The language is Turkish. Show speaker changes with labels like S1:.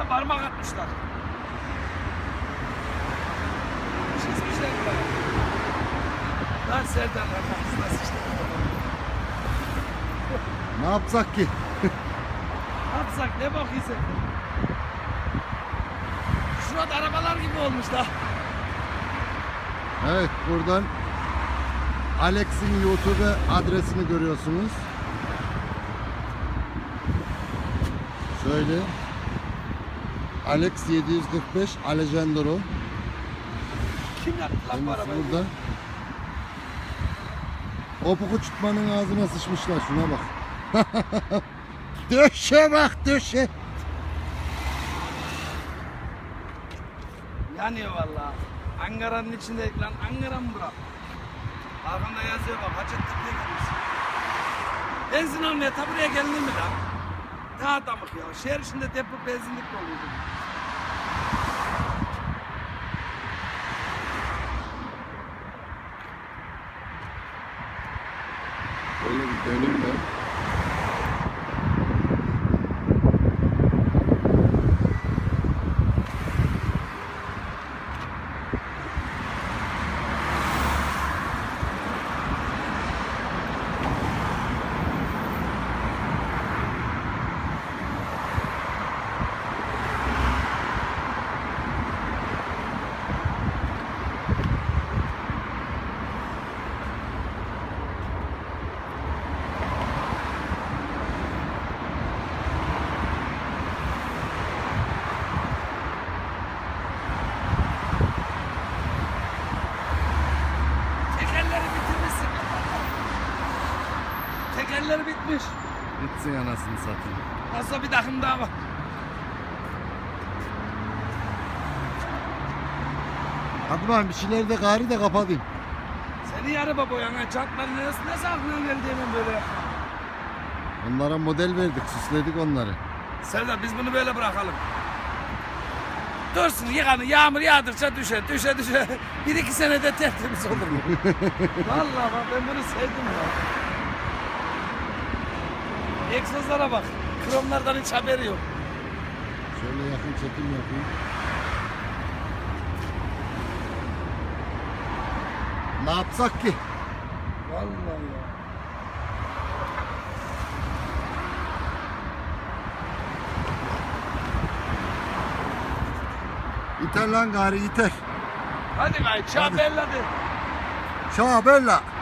S1: Üstüne parmak atmışlar. Çizmişler buraya. Lan Serdar arkasına sıçtı.
S2: Ne yapsak ki?
S1: Ne yapsak, ne bak yiyecek? Şurada arabalar gibi olmuş da.
S2: Evet, buradan Alex'in YouTube adresini görüyorsunuz. Şöyle Alex 745 Alejandro.
S1: Kim yaptı lan bu arabayı?
S2: Burada. Opuk uçurtmanın ağzına sıçmışlar, şuna bak. Döşe bak, döşe.
S1: Yanıyor valla. Ankara'nın içinde lan, Ankara mı bura? Arkanda yazıyor bak, Hacettepe'ye gelmiş. Benzin almaya ta buraya gelinir mi lan? Ne adamık ya, şehir içinde depo benzinlik doluydu.
S2: Böyle bir dönüm ben.
S1: Tekerleri bitirmişsin. Tekerleri bitmiş.
S2: Bitsin anasını satayım.
S1: Nasıl bir takım daha var.
S2: Hadi bakalım bir şeyleri de gari de kapatayım.
S1: Seni yarı baba yana çarpmanın nasıl aklına geldi hemen böyle?
S2: Onlara model verdik, süsledik onları.
S1: Serdar biz bunu böyle bırakalım. Dursun yıkanı, yağmur yağdıkça düşer, düşe. 1-2 senede tertemiz olur mu? Vallahi bak ben bunu sevdim ya. Egzozlara bak. Kromlardan hiç haberi yok.
S2: Şöyle yakın çekim yapayım. Ne yapsak ki?
S1: Vallahi ya.
S2: İter lan gari, iter.
S1: Hadi gay, çabella de.
S2: Ciao bella.